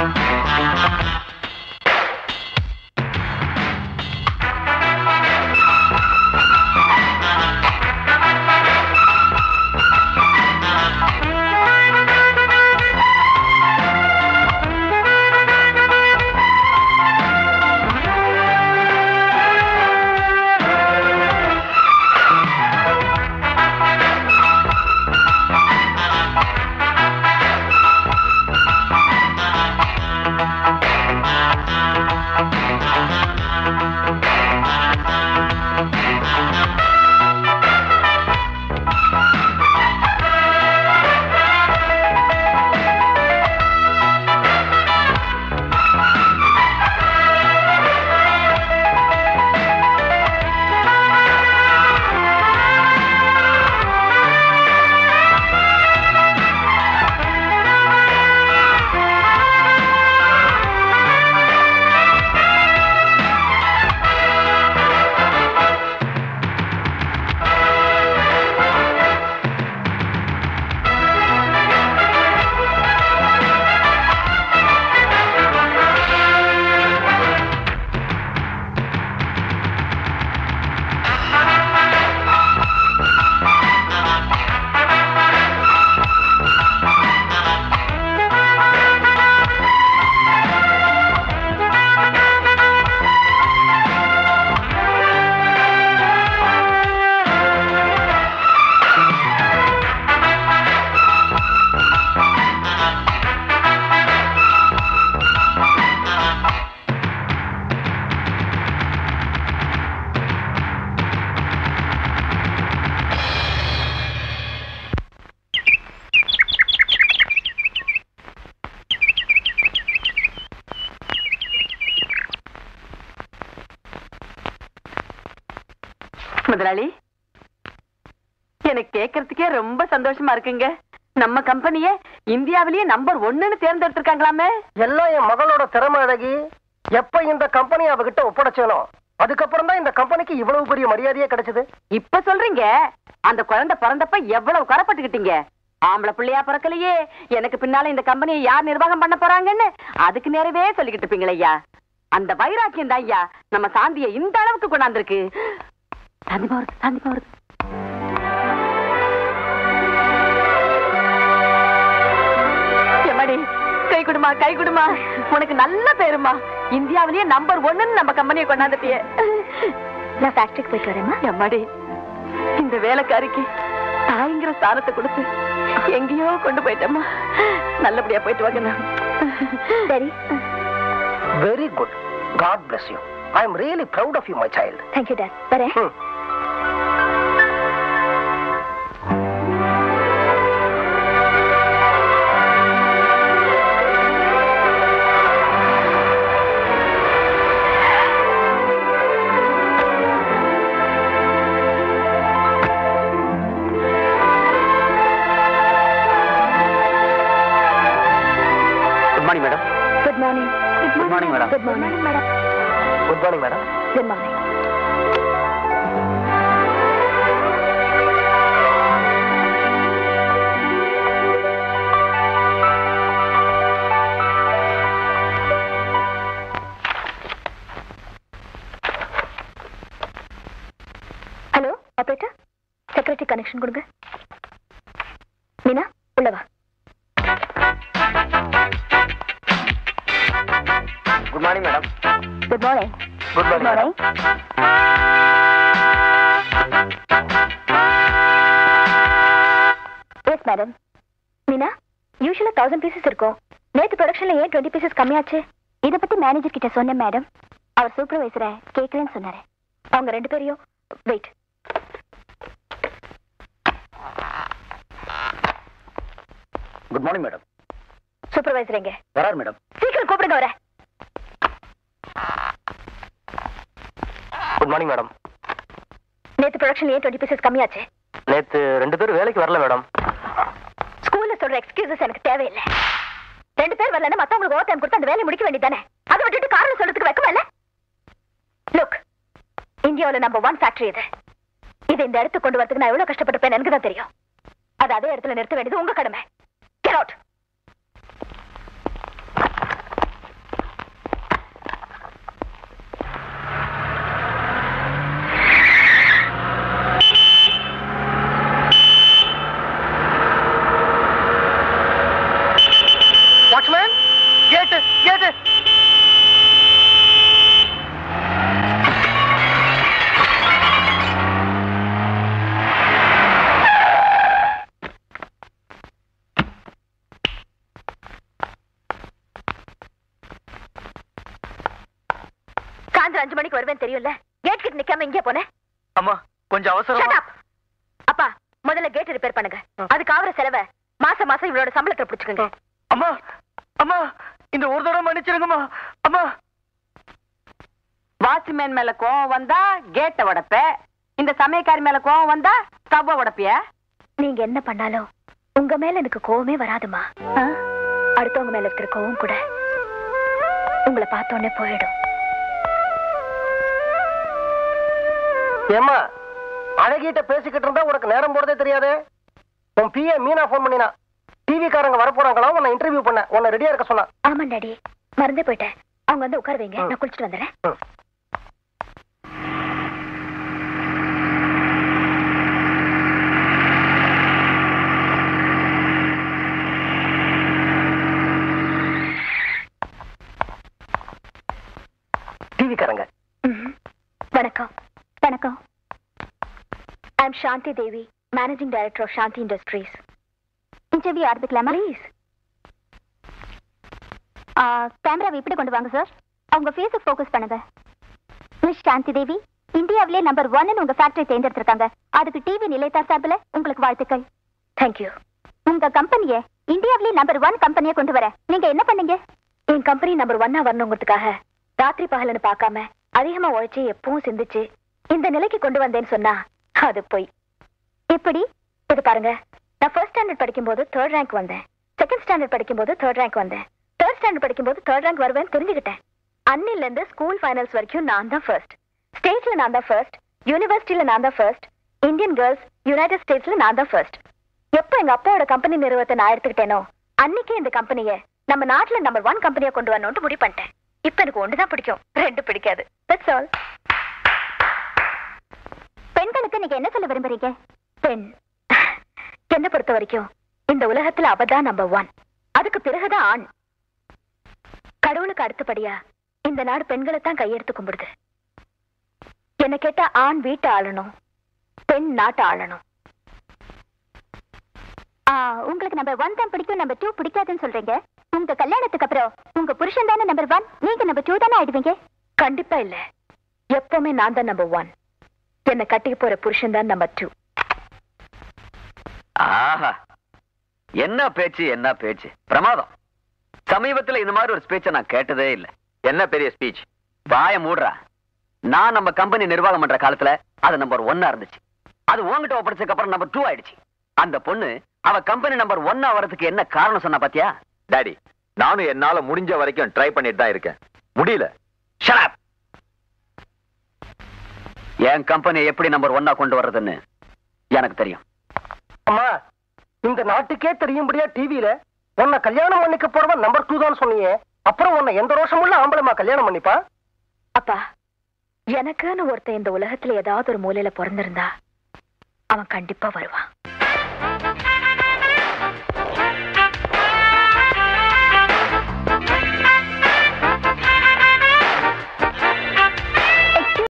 முதலாளி, எனக்கு கேட்கறதுக்கே ரொம்ப சந்தோஷமா இருக்குங்க. நம்ம கம்பெனிய இந்தியாவிலேயே நம்பர் 1ன்னு தேர்ந்தெடுத்திருக்காங்களாமே. எல்லாம் என் மகளோட திறமை அழகி. எப்ப இந்த கம்பெனி அவகிட்ட ஒப்படைச்சேனோ அதுக்கப்புறம் தான் இந்த கம்பெனிக்கு இவ்வளவு பெரிய மரியாதையே கிடைச்சது. இப்ப சொல்றீங்க, அந்த குழந்தை பிறந்தப்ப எவ்வளவு கரப்பட்டுக்கிட்டீங்க. ஆம்பளை பிள்ளையா பிறக்கலையே, எனக்கு பின்னால இந்த கம்பெனியை யார் நிர்வாகம் பண்ண போறாங்கன்னு அதுக்கு நேரவே சொல்லிக்கிட்டு இருப்பீங்களே ஐயா. அந்த வைராக்கியம் தான் ஐயா நம்ம சாந்தியை இந்த அளவுக்கு கொண்டாந்துருக்கு. சாந்திமா வருது, சாந்திமா வருது. எம்மாடி, கை குடுமா, கை குடுமா. உனக்கு நல்ல பேருமா. இந்தியாவிலேயே நம்பர் 1ன்னு நம்ம கம்பெனியை கொண்டாந்துட்டியே. நான் ஃபேக்டரிக்கு போயிட்டு வரேம்மா. எம்மாடி, இந்த வேலைக்காரிக்கு தாய்ங்கிற ஸ்தானத்தை கொடுத்து எங்கேயோ கொண்டு போயிட்டேம்மா. நல்லபடியா போயிட்டு வாங்க. சரி. Very good. God bless you. I am really proud of you, my child. Thank you, Dad. வரேன். Good morning, madam. Good morning. Good morning, madam. Good morning, madam. Good morning, madam. Good morning. Hello operator, secretary connection கொடுங்க. மீனா, உள்ள வா. Good morning, madam. Good morning. Good morning, madam. Yes, madam. Meena, யூசுவலா 1000 pieces இருக்கும். நேத்து ப்ரொடக்ஷன்ல ஏன் 20 pieces கம்மியாச்சு? இத பத்தி மேனேஜர் கிட்ட சொன்னேன் மேடம். அவர் சூப்பர்வைசரை கேட்கலன்னு சொன்னாரு. அவங்க 2 பேரையும் wait. Good morning, madam. Supervisor எங்க? வரார் மேடம். சீக்கிரம் கூப்பிடுங்க அவரை. Good morning madam. நேத்து ப்ரொடக்ஷன்ல ஏன் 20 பீசஸ் கம்மியாச்சு? நேத்து 2 பேர் வேலைக்கு வரல மேடம். ஸ்கூல்ல சொல்ற எக்ஸ்கியூசஸ் எனக்கு தேவையில்லை. 2 பேர் வரலன்னா மத்தவங்களுக்கு ஓவர் டைம் கொடுத்து அந்த வேலையை முடிக்க வேண்டியதானே. அதை விட்டுட்டு காரணம் சொல்றதுக்கு வெக்கமா இல்ல? லுக், இந்தியாவுல நம்பர் 1 ஃபேக்டரி இது. இதை இந்த இடத்துக்கு கொண்டு வரதுக்கு நான் எவ்வளவு கஷ்டப்பட்டிருப்பேன் எனக்கு தான் தெரியும். அது அதே இடத்துல நிறுத்த வேண்டியது உங்க கடமை. Get out. கேட்டு. சாயந்தரம் 5 மணிக்கு வருவேன் தெரியும்ல. கேட் கிட்ட நிக்காம இங்கே போனேன். அம்மா கொஞ்சம் அவசரம். அப்பா முதல்ல கேட் ரிப்பேர் பண்ணுங்க. அதுக்கு ஆவற செலவை மாசம் மாசம் இவளோட சம்பளத்தை பிடிச்சுக்கோங்க. அம்மா அம்மா இந்த ஒரு தடவை மன்னிச்சிருங்கம்மா. அம்மா வாட்ச்மேன் மேல கோவம் வந்தா கேட்ட உடைப்ப, இந்த சமயக்காரி மேல கோவம் வந்தா ஸ்டவ் உடைப்பிய. நீங்க என்ன பண்ணாலும் உங்க மேல எனக்கு கோவமே வராதுமா. அடுத்தவங்க மேல இருக்கிற கோவம் கூட உங்களை பார்த்தோன்னே போயிடும். ஏம்மா அழகிட்ட பேசிக்கிட்டு இருந்தா உனக்கு நேரம் போறதே தெரியாது. உன் பிஏ மீனா போன் பண்ணினா டிவி காரங்க வர போறாங்களா, உன்னை இன்டர்வியூ பண்ண, உன்னை ரெடியா இருக்க சொன்னா. ஆமா டாடி, மறந்தே போயிட்டேன். அவங்க வந்து உட்கார வைங்க, நான் குளிச்சுட்டு வந்துடுறேன். டிவி காரங்க வணக்கம். வணக்கம். I am Shanti Devi, managing director of Shanti Industries. Interview ஆரம்பிக்கலாமா? ப்ளீஸ். கேமராவை இப்படி கொண்டு வாங்க சார். அவங்க ஃபேஸை ஃபோக்கஸ் பண்ணுங்க. மிஸ் சாந்தி தேவி, இந்தியாவிலே நம்பர் 1 உங்க ஃபேக்டரி தேர்ந்தெடுத்திருக்காங்க. அதுக்கு டிவி நிலையத்தார் சார்பில் உங்களுக்கு வாழ்த்துக்கள். தேங்க்யூ. உங்க கம்பெனியை இந்தியாவிலே நம்பர் 1 கம்பெனியை கொண்டு வர நீங்க என்ன பண்ணீங்க? என் கம்பெனி நம்பர் 1 வரணுங்கிறதுக்காக ராத்திரி பகலன்னு பார்க்காம அதிகமா உழைச்சு எப்பவும் சிந்திச்சு இந்த நிலைக்கு கொண்டு வந்தேன்னு சொன்னா அது போய். எப்படி? இது பாருங்க, நான் ஃபர்ஸ்ட் ஸ்டாண்டர்ட் படிக்கும்போது 3rd ரேங்க் வந்தேன். செகண்ட் ஸ்டாண்டர்ட் படிக்கும்போது 3rd ரேங்க் வந்தேன். 3rd ஸ்டாண்டர்ட் படிக்கும்போது 3rd ரேங்க் வருவேன்னு தெரிஞ்சுக்கிட்டேன். அன்னில இருந்து ஸ்கூல் ஃபைனல்ஸ் வரைக்கும் நான் தான் ஃபர்ஸ்ட். ஸ்டேட்ல நான் தான் ஃபர்ஸ்ட், யூனிவர்சிட்டியில நான் தான் ஃபர்ஸ்ட், இந்தியன் கேர்ள்ஸ் யுனைடெட் ஸ்டேட்ஸ்ல நான் தான் ஃபர்ஸ்ட். எப்போ எங்க அப்பாவோட கம்பெனி நிறுவனத்தை நான் எடுத்துக்கிட்டேனோ அன்னைக்கே இந்த கம்பெனியை நம்ம நாட்டுல நம்பர் 1 கம்பெனியா கொண்டு வரணும்னு முடிவு பண்ணிட்டேன். இப்ப எனக்கு 1 தான் பிடிக்கும், 2 பிடிக்காது. That's all. பெண்களுக்கு நீங்க என்ன சொல்ல விரும்புறீங்க? பெண் என்ன பொறுத்த வரைக்கும் இந்த உலகத்துல அவதான் நம்பர் 1, அதுக்கு பிறகுதான் ஆண். கடவுளுக்கு அடுத்தபடியா இந்த நாடு பெண்களை தான் கையெடுத்து கும்பிடுது. என்ன கேட்டா ஆண் வீட்டை ஆளணும், பெண் நாட்டை ஆளணும். உங்களுக்கு நம்பர் 1 தான் பிடிக்கும், நம்பர் 2 பிடிக்காதுன்னு சொல்றீங்க. உங்க கல்யாணத்துக்கு அப்புறம் உங்க புருஷன் தானே நம்பர் 1, நீங்க நம்பர் 2 தானே ஆயிடுவீங்க? கண்டிப்பா இல்ல, எப்பவுமே நான் தான் நம்பர் 1. என்ன கட்டிக்கு போற புருஷன் தான் நம்பர் 2. ஆஹா, என்ன பேச்சு என்ன பேச்சு, பிரமாதம். சமீபத்துல இந்த மாதிரி ஒரு ஸ்பீச்சை நான் கேட்டதே இல்ல. என்ன பெரிய ஸ்பீச்? வாய மூடுறா. நான் நம்ம கம்பெனி நிர்வாகம் பண்ற காலத்துல அது நம்பர் 1 இருந்துச்சு. அது உங்ககிட்ட ஒப்படைச்சதுக்கு அப்புறம் நம்பர் 2 ஆயிடுச்சு. அந்த பொண்ணு அவ கம்பெனி நம்பர் 1 ஆவறதுக்கு என்ன காரணம் சொன்னா பாத்தியா? டாடி, நானும் என்னால முடிஞ்ச வரைக்கும் ட்ரை பண்ணிட்டு தான் இருக்கேன். முடியல. Shut up. என் கம்பெனியை எப்படி நம்பர் 1 கொண்டு வர்றதுன்னு எனக்கு தெரியும். அம்மா, இந்த நாட்டுக்கே தெரியும்படியா டிவியில உன்னை கல்யாணம் பண்ணிக்க போறவன் நம்பர் 2 தான் சொன்னியே, அப்புறம் உன்னை எந்த ரோஷமுள்ள ஆம்பளமா கல்யாணம் பண்ணிப்பா? அப்பா, எனக்குன்னு ஒருத்தன் இந்த உலகத்துல ஏதாவது ஒரு மூலையில பிறந்திருந்தா அவன் கண்டிப்பா வருவான்.